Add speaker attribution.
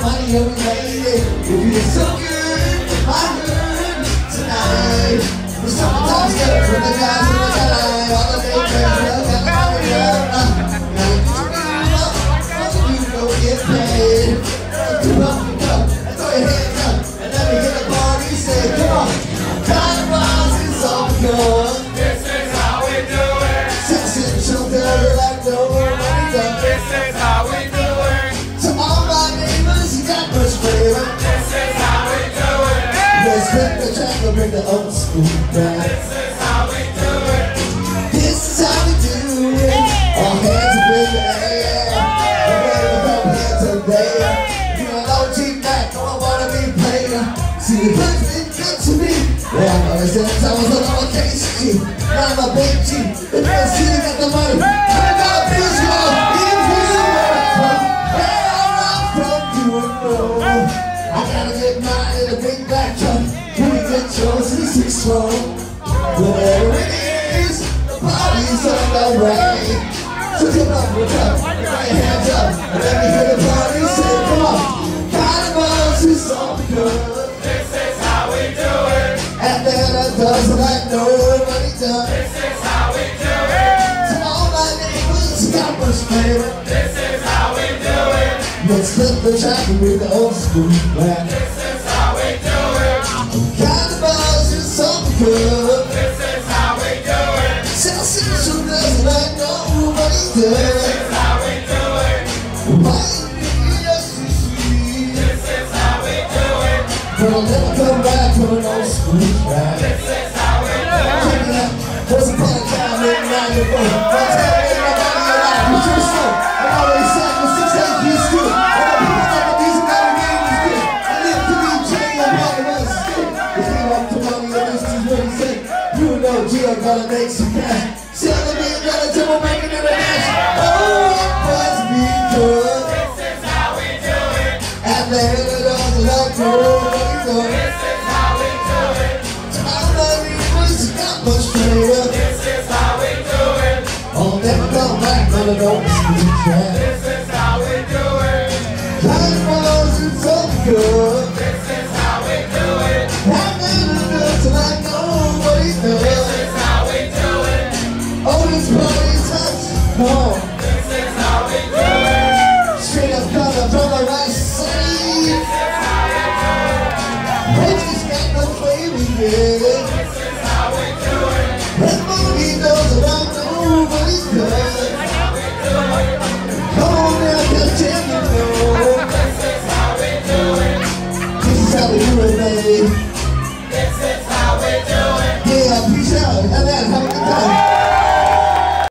Speaker 1: money every day. It feels so good, I heard tonight. The summertime stuff with the guys in the sky. All the day pressure, got money up. You go get paid. Come on, and throw your hands up, and let me hit the party. Say, come on, Carnival's is all good.
Speaker 2: This is how we do it.
Speaker 1: Sensational, dirty like nobody does.
Speaker 2: This is how we do it.
Speaker 1: To all my neighbors, you got much flavor.
Speaker 2: This is how we do it.
Speaker 1: Let's flip the track and bring the old school back.
Speaker 2: This is how we do it.
Speaker 1: This is how we do it. All hands up in the air. I'm ready to come here today. You know, OG Mac, no one wanna be played. See, the place been good to me. Yeah, I know since I was a lowercase G. Now I'm a big G. The real city got the money. I got a bitch, y'all. If you were where I'm from, you would know. I gotta get mine in a big black truck. You can get yours in a 6-4. Whatever it is, the party's on the way. So come on, look up, put your hands up, and let me hear the party say, come on. Carnival's is all good.
Speaker 2: This is how we do it.
Speaker 1: And then it does like nobody does.
Speaker 2: This is how we do it.
Speaker 1: To all my neighbors, got much flavor.
Speaker 2: This is how we do it.
Speaker 1: Let's flip the track and bring the old school back.
Speaker 2: This is how we do it.
Speaker 1: Carnival's is something good.
Speaker 2: This is how we do it.
Speaker 1: Sensational does like nobody
Speaker 2: This
Speaker 1: does.
Speaker 2: is how we do it.
Speaker 1: Why you just so sweet?
Speaker 2: This is how we do it.
Speaker 1: But I'll never come back from an old school track.
Speaker 2: This is how we do it.
Speaker 1: Check it out. Once upon a time, in 94. One time, ain't nobody alive. You too slow. I'm already said for 6 8 years good. I know people think the music that we made was good. I live to be J and all the rest is good. If you want to money, and this is what he said. You know G, I'm gonna make some cash. $7 million till we're making it a dash. Oh, it must be good.
Speaker 2: This is how we do it.
Speaker 1: And then it does like nobody does.
Speaker 2: This is how we do it.
Speaker 1: All the neighbors got much flavor.
Speaker 2: This is how we do it.
Speaker 1: I'll never come back on an old school track.
Speaker 2: This is how we do it.
Speaker 1: Carnival's is so good.
Speaker 2: This is how we do it.
Speaker 1: And then it does like nobody
Speaker 2: This
Speaker 1: does.
Speaker 2: is how we do it.
Speaker 1: Oh, this party's hot. Come on.
Speaker 2: This is how we do it.
Speaker 1: Straight up color from the right side.
Speaker 2: This is how we do it.
Speaker 1: We just got no flavor, yeah.
Speaker 2: This is how we do it.
Speaker 1: And nobody knows about nobody does.
Speaker 2: How we do it.
Speaker 1: Come on now, cause you know.
Speaker 2: This is how we do it.
Speaker 1: This is how we do it, babe.